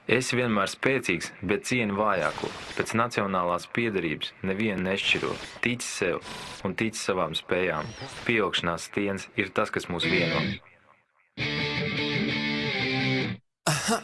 Esi vienmēr spēcīgs, bet cieni vājāko. Pēc nacionālās piederības nevienu nešķiro. Tici sev un tici savām spējām. Pieaugšanās stiens ir tas, kas mūs vieno. Aha.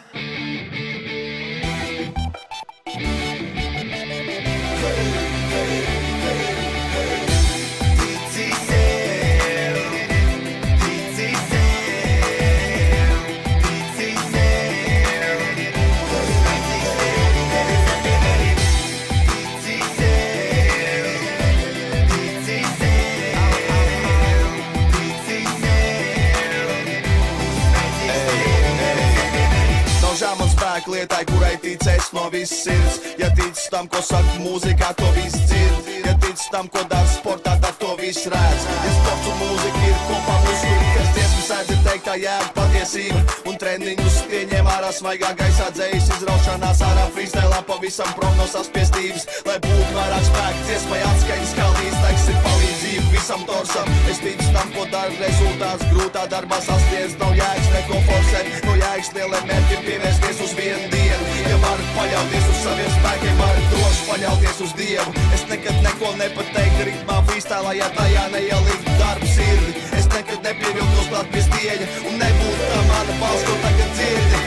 Lietai, kurai ticēs no viss sirds. Ja ticis tam, ko saka mūzikā, to viss dzird. Ja ticis tam, ko dara sportā, tad to viss redz. Ja sports un mūzika ir kopā muskuri, kas dziesmas aizir teiktā jēga patiesība. Un trendiņus pieņem ārā svaigā gaisā dzējas izraušanās ārā freestylā pavisam prom no saspiestības. Lai būtu vairāk spēku dziesmai atskaņas, kā līdzteiks ir palīdzība visam torsam. Es ticu tam, ko dara rezultāts grūtā darbā sasniedz. Nav jēgas neko forsēt, no jēgas lieliem mērķiem pievērsties uz vienu dienu. Ja varat paļauties uz saviem spēkiem, varat droši paļauties uz Dievu. Es nekad neko nepateiktu ritmā freestylā, ja tajā neielikt darbu sirdi. Es nekad nepievilktos klāt pie stieņa un nebūtu tā mana balss, ko tagad dzirdi.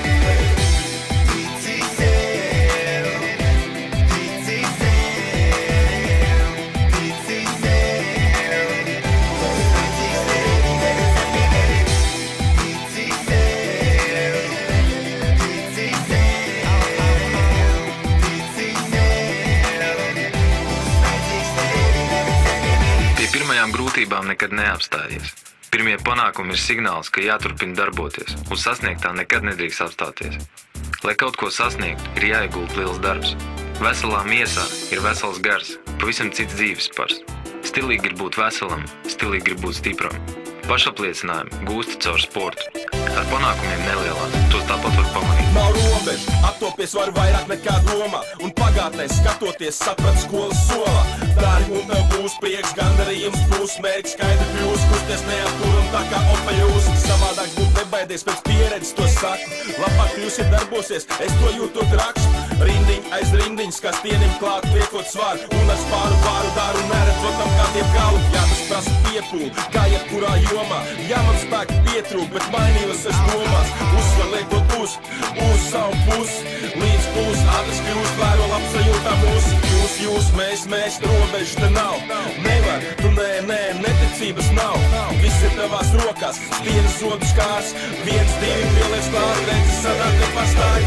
Grūtībām nekad neapstājies. Pirmie panākumi ir signāls, ka jāturpina darboties, un sasniegtā nekad nedrīkst apstāties. Lai kaut ko sasniegtu, ir jāiegulda liels darbs. Veselā miesā ir vesels gars, pavisam cits dzīves pars. Stilīgi ir būt veselam, stilīgi ir būt stipram. Pašapliecinājumu gūsti caur sportu. Ar panākumiem nelielās, tos tāpat var pamanīt. Nav robežu, aptopies var vairāk nekā domā, un pagātnē skatoties saprat skolas solā. Dari un tev būs prieks, gandarījums būs, mērķis skaidri kļūs, kusties neapturam tā kā opaļūs. Savādāks būt nebaidies pēc pieredzes, to saku. Labāk kļūsiet darbosies, es to jūtot rakstu. Rindiņ aiz rindiņas, kā stienim klāt liekot svaru, un ar spāru vāru daru neredzotam kādiem galu. Jā, tas prasa piepūli, kā jebkurā jomā. Jā, man spēki pietrūk, bet mainījos es domās. Uzsver liekot uz savu pusi, līdz būs ātras kļūst, vēro labsajūtā mūsu. Jūs, mēs, robežas te nav. Nevar, tu nē, neticības nav. Viss ir tavās rokās, stienas zodus kārs. 1, 2, pieliec klāt, redzi sanāk nepastāj.